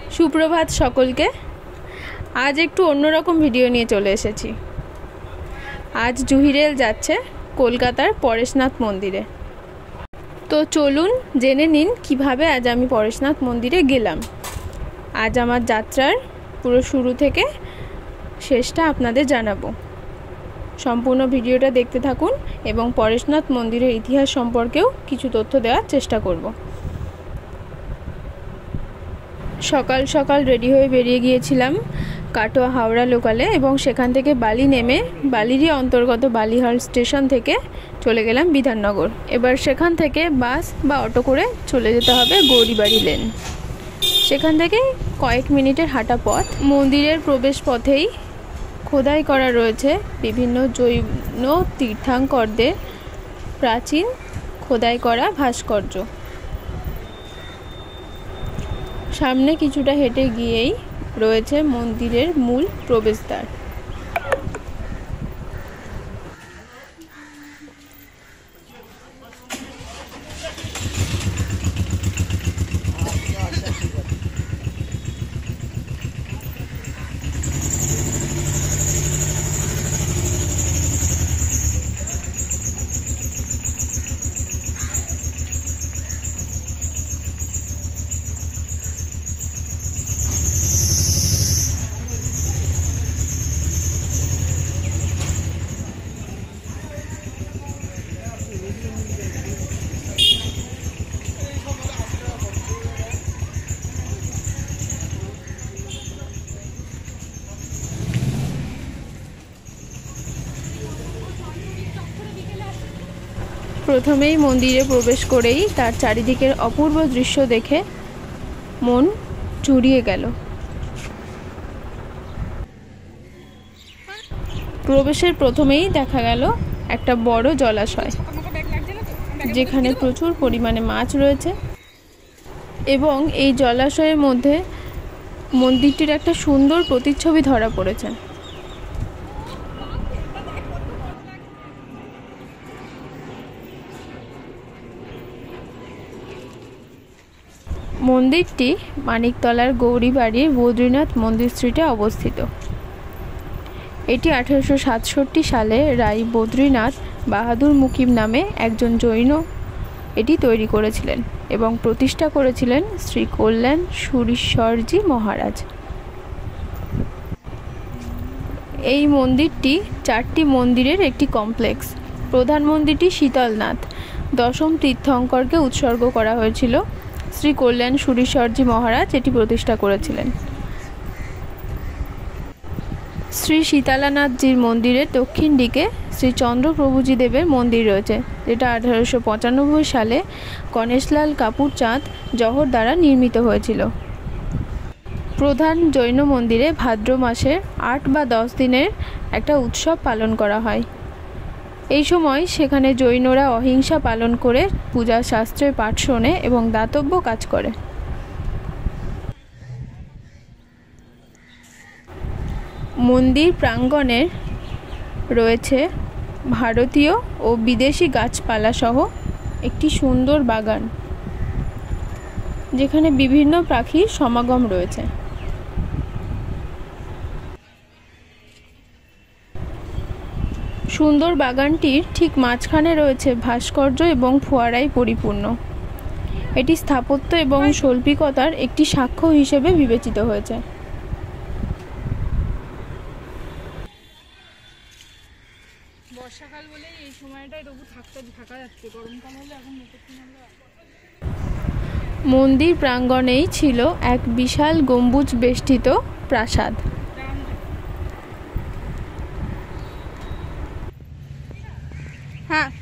সুপ্রভাত সকলকে। আজ একটু অন্যরকম ভিডিও নিয়ে চলে এসেছি। আজ জুহিরেল যাচ্ছে কলকাতার পরেশনাথ মন্দিরে। তো চলুন জেনে নিন কিভাবে আজ আমি পরেশনাথ মন্দিরে গেলাম। আজ আমার যাত্রার পুরো শুরু থেকে শেষটা আপনাদের জানাবো। সম্পূর্ণ ভিডিওটা দেখতে থাকুন এবং পরেশনাথ মন্দিরের ইতিহাস সম্পর্কেও কিছু তথ্য দেওয়ার চেষ্টা করব। সকাল সকাল রেডি হয়ে বেরিয়ে গিয়েছিলাম কাটোয়া হাওড়া লোকালে এবং সেখান থেকে বালি নেমে বালিরই অন্তর্গত বালিহাল স্টেশন থেকে চলে গেলাম বিধাননগর। এবার সেখান থেকে বাস বা অটো করে চলে যেতে হবে গৌরীবাড়ি লেন। সেখান থেকে কয়েক মিনিটের হাঁটা পথ। মন্দিরের প্রবেশ পথেই খোদাই করা রয়েছে বিভিন্ন জৈন তীর্থাঙ্করদের প্রাচীন খোদাই করা ভাস্কর্য। সামনে কিছুটা হেঁটে গিয়েই রয়েছে মন্দিরের মূল প্রবেশদ্বার। প্রথমেই মন্দিরে প্রবেশ করেই তার চারিদিকের অপূর্ব দৃশ্য দেখে মন জুড়িয়ে গেল। প্রবেশের প্রথমেই দেখা গেল একটা বড় জলাশয়, যেখানে প্রচুর পরিমাণে মাছ রয়েছে এবং এই জলাশয়ের মধ্যে মন্দিরটির একটা সুন্দর প্রতিচ্ছবি ধরা পড়েছে। মন্দিরটি মানিকতলার গৌরীবাড়ির বদ্রীনাথ মন্দির স্ট্রিটে অবস্থিত। এটি 1867 সালে রাই বদ্রীনাথ বাহাদুর মুকিম নামে একজন জৈন এটি তৈরি করেছিলেন এবং প্রতিষ্ঠা করেছিলেন শ্রী কল্যাণ সুরীশ্বরজি মহারাজ। এই মন্দিরটি 4টি মন্দিরের একটি কমপ্লেক্স। প্রধান মন্দিরটি শীতলনাথ দশম তীর্থঙ্করকে উৎসর্গ করা হয়েছিল। শ্রী কল্যাণ সুরীশ্বরজি মহারাজ এটি প্রতিষ্ঠা করেছিলেন। শ্রী শীতলানাথজির মন্দিরের দক্ষিণ দিকে শ্রী চন্দ্রপ্রভুজি দেবের মন্দির রয়েছে, যেটা 1895 সালে গণেশলাল কাপুর চাঁদ জহর দ্বারা নির্মিত হয়েছিল। প্রধান জৈন মন্দিরে ভাদ্র মাসের 8 বা 10 দিনের একটা উৎসব পালন করা হয়। এই সময় সেখানে জৈনরা অহিংসা পালন করে পূজা শাস্ত্রের পাঠ শোনে এবং দাতব্য কাজ করে। মন্দির প্রাঙ্গণে রয়েছে ভারতীয় ও বিদেশি গাছপালা সহ একটি সুন্দর বাগান, যেখানে বিভিন্ন পাখির সমাগম রয়েছে। সুন্দর বাগানটির ঠিক মাঝখানে রয়েছে ভাস্কর্য এবং ফোয়ারায় পরিপূর্ণ। এটি স্থাপত্য এবং শৈল্পিকতার একটি সাক্ষ্য হিসেবে বিবেচিত হয়েছে। বর্ষাকাল বলে এই সময়টায় তবু থাকা যাচ্ছে, গরমকাল হলে এখন মন্দির প্রাঙ্গণেই ছিল এক বিশাল গম্বুজ বেষ্টিত প্রাসাদ। হ্যাঁ,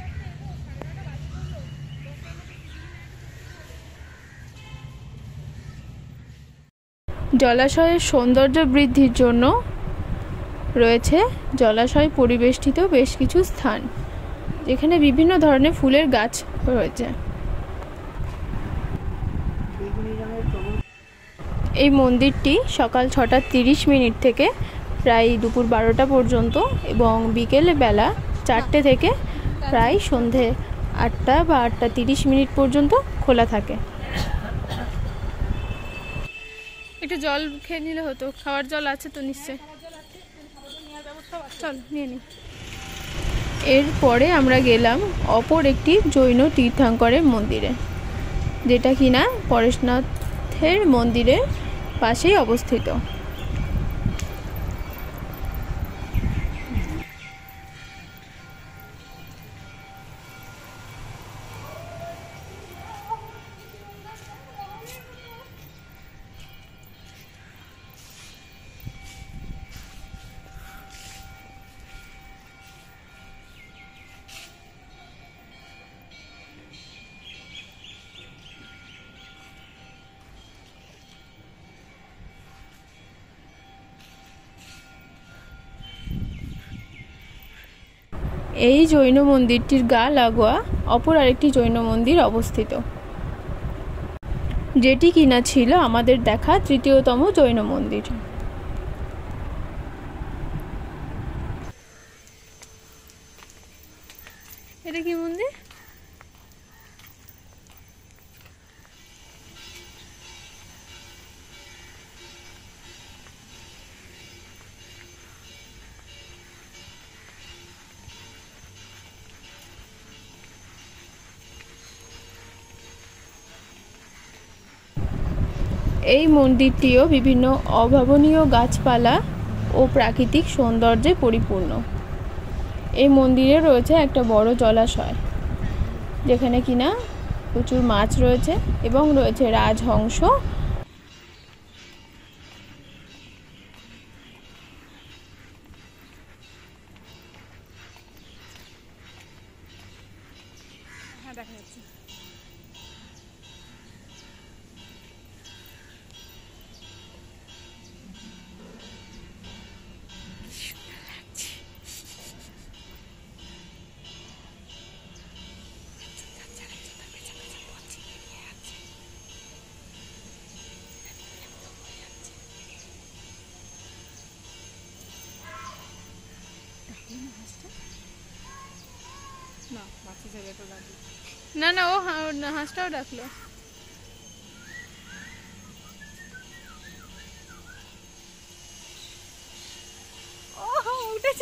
জলাশয়ের সৌন্দর্য বৃদ্ধির জন্য রয়েছে জলাশয় পরিবেষ্টিত বেশ কিছু স্থান, যেখানে বিভিন্ন ধরনের ফুলের গাছ রয়েছে। এই মন্দিরটি সকাল 6:30 থেকে প্রায় দুপুর 12টা পর্যন্ত এবং বিকেলে বেলা 4টে থেকে প্রায় সন্ধে 8টা বা 8:30 পর্যন্ত খোলা থাকে। একটু জল খেয়ে নিলে হতো, খাওয়ার জল আছে তো নিশ্চয়। চল নিয়ে নি। এরপরে আমরা গেলাম অপর একটি জৈন তীর্থঙ্করের মন্দিরে, যেটা কিনা পরেশনাথের মন্দিরের পাশেই অবস্থিত। এই জৈন মন্দিরটির গা লাগোয়া অপর আরেকটি জৈন মন্দির অবস্থিত, যেটি কিনা ছিল আমাদের দেখা তৃতীয়তম জৈন মন্দির। এটা কি মন্দির? এই মন্দিরটিও বিভিন্ন অভাবনীয় গাছপালা ও প্রাকৃতিক সৌন্দর্যে পরিপূর্ণ। এই মন্দিরে রয়েছে একটা বড় জলাশয়, যেখানে কিনা প্রচুর মাছ রয়েছে এবং রয়েছে রাজহংস। দেখা যাচ্ছে। না না, ও হাঁসটাও ডাকলো। উঠেছে।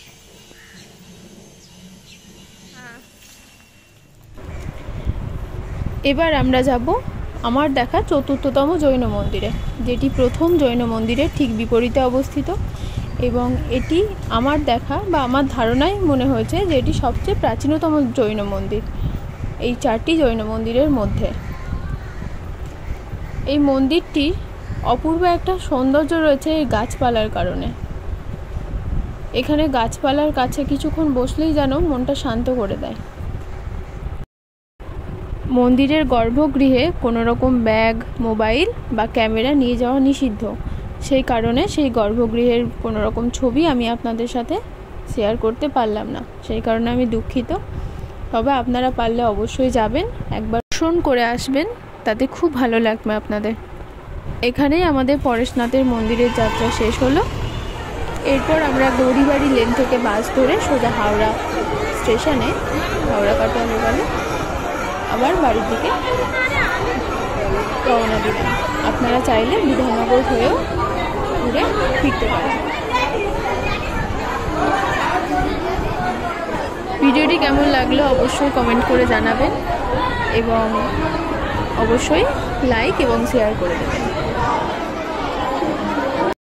এবার আমরা যাব আমার দেখা চতুর্থতম জৈন মন্দিরে, যেটি প্রথম জৈন মন্দিরের ঠিক বিপরীতে অবস্থিত, এবং এটি আমার দেখা বা আমার ধারণায় মনে হয়েছে যে এটি সবচেয়ে প্রাচীনতম জৈন মন্দির এই 4টি জৈন মন্দিরের মধ্যে। এই মন্দিরটির অপূর্ব একটা সৌন্দর্য রয়েছে এই গাছপালার কারণে। এখানে গাছপালার কাছে কিছুক্ষণ বসলেই যেন মনটা শান্ত করে দেয়। মন্দিরের গর্ভগৃহে কোনো রকম ব্যাগ, মোবাইল বা ক্যামেরা নিয়ে যাওয়া নিষিদ্ধ। সেই কারণে সেই গর্ভগৃহের কোনো রকম ছবি আমি আপনাদের সাথে শেয়ার করতে পারলাম না, সেই কারণে আমি দুঃখিত। তবে আপনারা পারলে অবশ্যই যাবেন, একবার দর্শন করে আসবেন, তাতে খুব ভালো লাগবে আপনাদের। এখানেই আমাদের পরেশনাথের মন্দিরের যাত্রা শেষ হলো। এরপর আমরা গৌরীবাড়ি লেন থেকে বাস ধরে সোজা হাওড়া স্টেশনে, হাওড়া কাটোয়া লোকালে আবার বাড়ির দিকে রওনা দিলাম। আপনারা চাইলে বিধাননগর হয়েও ঘুরে ফিরতে পারেন। ভিডিওটি কেমন লাগলো অবশ্যই কমেন্ট করে জানাবেন এবং অবশ্যই লাইক এবং শেয়ার করে দেবেন।